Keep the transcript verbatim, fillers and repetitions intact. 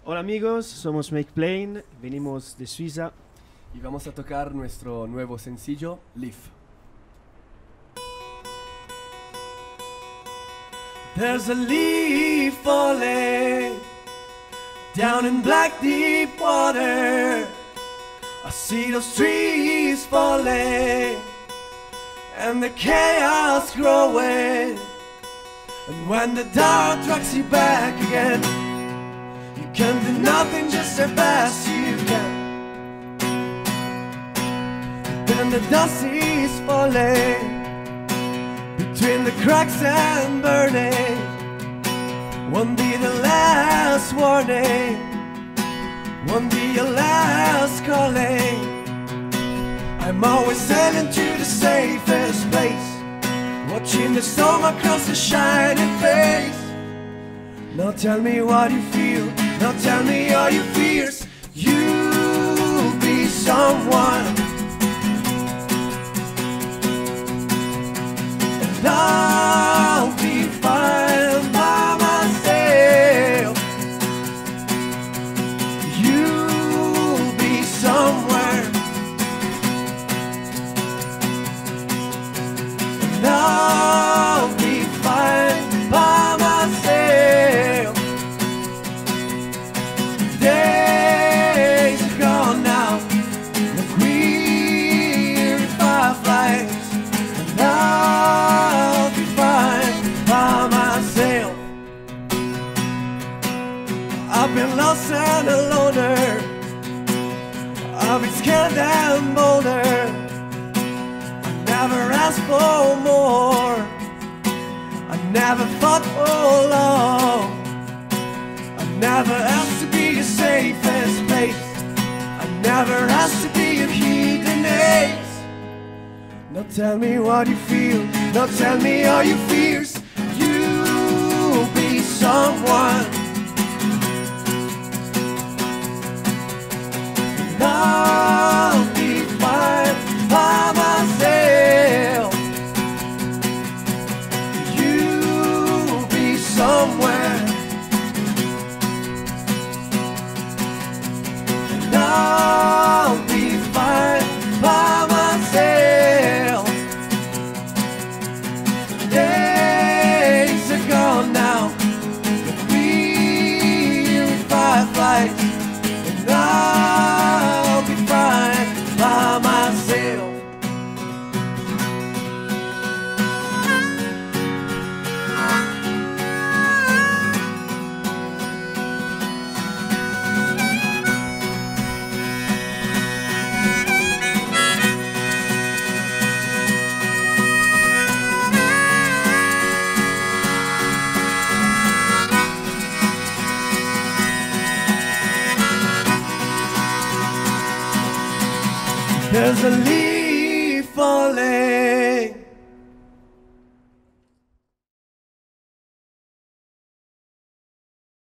Hola amigos, somos Make Plain, venimos de Suiza y vamos a tocar nuestro nuevo sencillo, Leaf. There's a leaf falling down in black deep water. I see those trees falling and the chaos growing. And when the dark drags you back again, you can do nothing, just as fast you can. Then the dust is falling between the cracks and burning. Won't be the last warning, won't be your last calling. I'm always sailing to the safest place, watching the storm across the shining face. Now tell me what you feel, now tell me all your fears. You'll be someone, and I'll be fine by myself. You'll be somewhere, and I'll be fine by myself. Days are gone now, the weary fireflies, and I'll be fine by myself. I've been lost and a loner, I've been scared and bolder. I never asked for more, I never fought for long. I never asked to be your safest place, I never asked to be your hidden ace. Now tell me what you feel, now tell me all your fears. You'll be someone, and I'll be fine by myself. You'll be somewhere, and I'll be fine by myself. Days are gone now, the weary fireflies, and I'll be fine by myself. There's a leaf falling